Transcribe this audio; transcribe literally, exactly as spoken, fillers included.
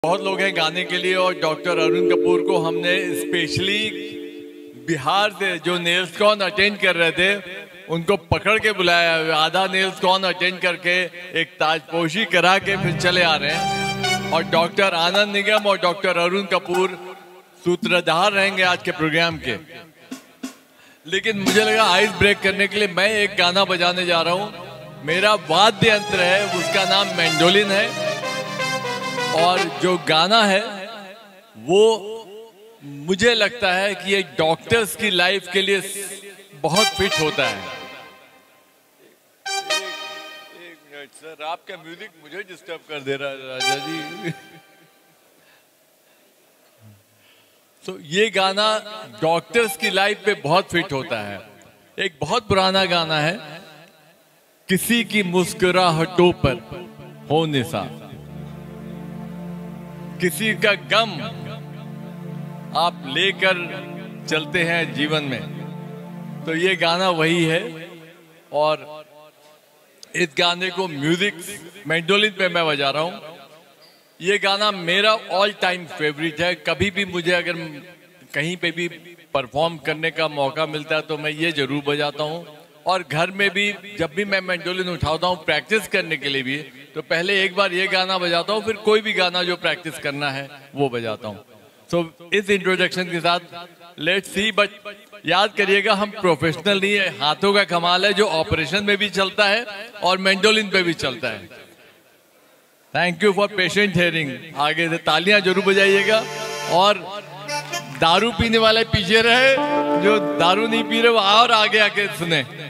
बहुत लोग हैं गाने के लिए, और डॉक्टर अरुण कपूर को हमने स्पेशली बिहार से जो नेल्स कॉन अटेंड कर रहे थे उनको पकड़ के बुलाया, आधा नेल्स कॉन अटेंड करके एक ताजपोशी करा के फिर चले आ रहे हैं। और डॉक्टर आनंद निगम और डॉक्टर अरुण कपूर सूत्रधार रहेंगे आज के प्रोग्राम के। लेकिन मुझे लगा आइस ब्रेक करने के लिए मैं एक गाना बजाने जा रहा हूँ। मेरा वाद्य यंत्र है, उसका नाम मैंडोलिन है, और जो गाना है वो मुझे लगता है कि ये डॉक्टर्स की लाइफ के लिए बहुत फिट होता है। एक, एक मिनट सर, आपका म्यूजिक मुझे डिस्टर्ब कर दे रहा है राजा जी। तो ये गाना डॉक्टर्स की लाइफ पे बहुत फिट होता है। एक बहुत पुराना गाना है, किसी की मुस्कुराहटों पर हो निसार, किसी का गम आप लेकर चलते हैं जीवन में। तो ये गाना वही है, और इस गाने को म्यूजिक मैंडोलिन पे मैं बजा रहा हूँ। ये गाना मेरा ऑल टाइम फेवरेट है। कभी भी मुझे अगर कहीं पे भी परफॉर्म करने का मौका मिलता है तो मैं ये जरूर बजाता हूँ। और घर में भी जब भी मैं मैंडोलिन उठाता हूँ प्रैक्टिस करने के लिए भी, तो पहले एक बार ये गाना बजाता हूँ, फिर कोई भी गाना जो प्रैक्टिस करना है वो बजाता हूँ। तो so, इस इंट्रोडक्शन के साथ लेट्स सी, बट याद करिएगा हम प्रोफेशनल नहीं है, हाथों का कमाल है जो ऑपरेशन में भी चलता है और मैंडोलिन पे भी चलता है। Thank you for patient hearing. आगे से तालियां जरूर बजाइएगा, और दारू पीने वाले पीछे रहे, जो दारू नहीं पी रहे वो और आगे आके सुने।